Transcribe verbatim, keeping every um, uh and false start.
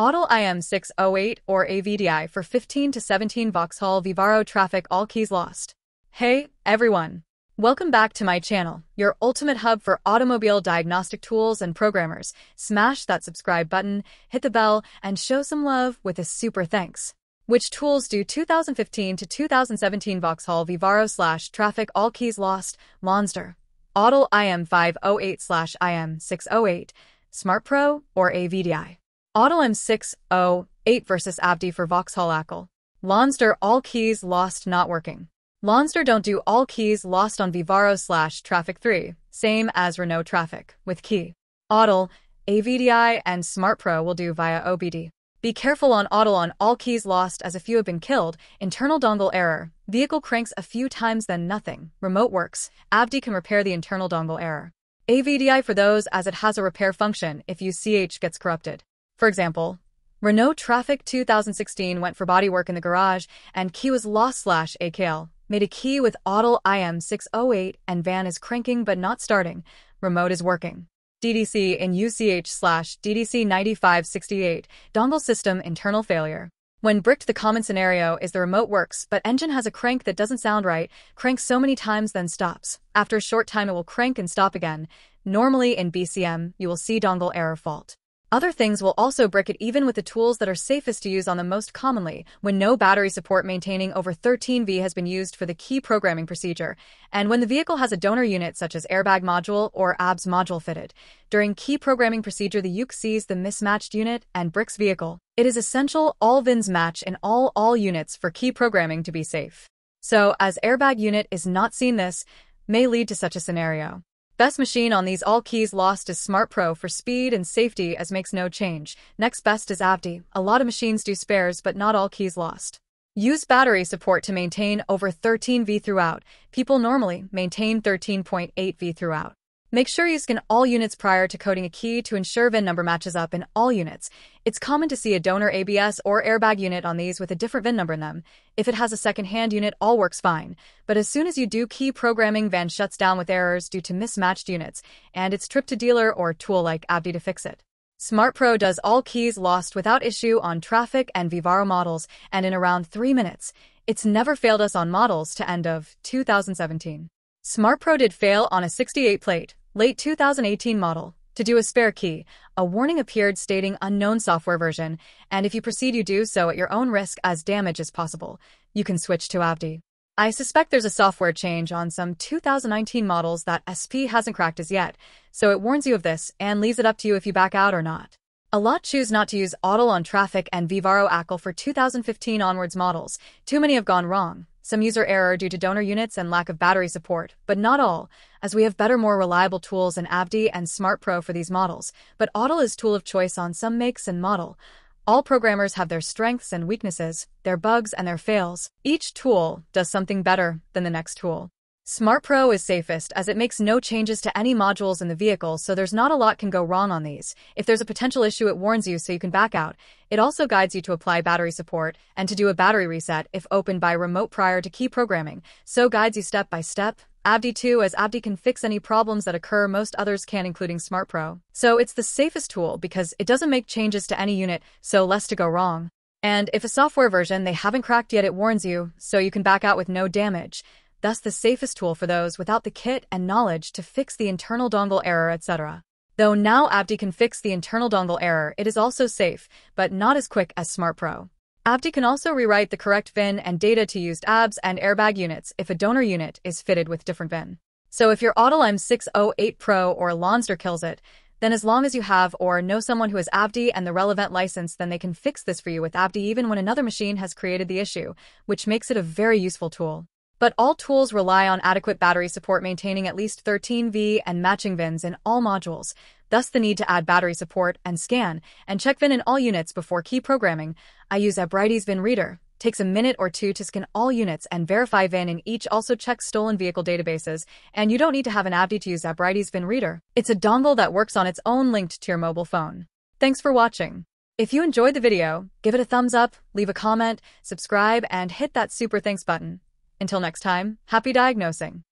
Autel I M six oh eight or A V D I for fifteen to seventeen Vauxhall Vivaro Trafic, all keys lost. Hey, everyone. Welcome back to my channel, your ultimate hub for automobile diagnostic tools and programmers. Smash that subscribe button, hit the bell, and show some love with a super thanks. Which tools do two thousand fifteen to two thousand seventeen Vauxhall Vivaro slash Trafic all keys lost? Monster. Autel I M five oh eight slash I M six oh eight, Smart Pro or A V D I? Autel I M six oh eight versus A V D I for Vauxhall Autel. Monster all keys lost not working. Monster don't do all keys lost on Vivaro slash Trafic three, same as Renault Trafic, with key. Autel, A V D I, and Smart Pro will do via O B D. Be careful on Autel on all keys lost as a few have been killed, internal dongle error, vehicle cranks a few times then nothing, remote works, A V D I can repair the internal dongle error. A V D I for those as it has a repair function if U C H gets corrupted. For example, Renault Trafic two thousand sixteen went for bodywork in the garage and key was lost slash A K L. Made a key with Autel I M six oh eight and van is cranking but not starting. Remote is working. D D C in U C H slash D D C ninety-five sixty-eight, dongle system internal failure. When bricked, the common scenario is the remote works but engine has a crank that doesn't sound right, cranks so many times then stops. After a short time it will crank and stop again. Normally in B C M, you will see dongle error fault. Other things will also brick it even with the tools that are safest to use on them most commonly, when no battery support maintaining over thirteen volts has been used for the key programming procedure, and when the vehicle has a donor unit such as airbag module or A B S module fitted. During key programming procedure the U C sees the mismatched unit and bricks vehicle. It is essential all V I Ns match in all all units for key programming to be safe. So, as airbag unit is not seen, this may lead to such a scenario. Best machine on these all keys lost is Smart Pro for speed and safety as makes no change. Next best is A V D I. A lot of machines do spares but not all keys lost. Use battery support to maintain over thirteen volts throughout. People normally maintain thirteen point eight volts throughout. Make sure you scan all units prior to coding a key to ensure V I N number matches up in all units. It's common to see a donor A B S or airbag unit on these with a different V I N number in them. If it has a second-hand unit, all works fine. But as soon as you do key programming, V A N shuts down with errors due to mismatched units, and it's tripped to dealer or tool like A V D I to fix it. Smart Pro does all keys lost without issue on Trafic and Vivaro models, and in around three minutes. It's never failed us on models to end of two thousand seventeen. Smart Pro did fail on a sixty-eight plate. Late two thousand eighteen model. To do a spare key, a warning appeared stating unknown software version, and if you proceed you do so at your own risk as damage is possible. You can switch to A V D I. I suspect there's a software change on some two thousand nineteen models that S P hasn't cracked as yet, so it warns you of this and leaves it up to you if you back out or not. A lot choose not to use Autel on Trafic and Vivaro Autel for two thousand fifteen onwards models. Too many have gone wrong. Some user error due to donor units and lack of battery support, but not all, as we have better, more reliable tools in A V D I and Smart Pro for these models, but Autel is tool of choice on some makes and model. All programmers have their strengths and weaknesses, their bugs and their fails. Each tool does something better than the next tool. Smart Pro is safest as it makes no changes to any modules in the vehicle, so there's not a lot can go wrong on these. If there's a potential issue it warns you so you can back out. It also guides you to apply battery support and to do a battery reset if opened by remote prior to key programming, so guides you step by step. A V D I too, as A V D I can fix any problems that occur most others can, including Smart Pro. So it's the safest tool because it doesn't make changes to any unit, so less to go wrong. And if a software version they haven't cracked yet it warns you, so you can back out with no damage. Thus the safest tool for those without the kit and knowledge to fix the internal dongle error, et cetera. Though now A V D I can fix the internal dongle error, it is also safe, but not as quick as Smart Pro. A V D I can also rewrite the correct V I N and data to used A B S and airbag units if a donor unit is fitted with different V I N. So if your Autel I M six oh eight Pro or Monster kills it, then as long as you have or know someone who has A V D I and the relevant license, then they can fix this for you with A V D I even when another machine has created the issue, which makes it a very useful tool. But all tools rely on adequate battery support maintaining at least thirteen volts and matching V I Ns in all modules, thus the need to add battery support and scan and check V I N in all units before key programming. I use AVDI's V I N reader. Takes a minute or two to scan all units and verify V I N in each, also check stolen vehicle databases, and you don't need to have an A V D I to use AVDI's V I N reader. It's a dongle that works on its own linked to your mobile phone. Thanks for watching. If you enjoyed the video, give it a thumbs up, leave a comment, subscribe, and hit that super thanks button. Until next time, happy diagnosing.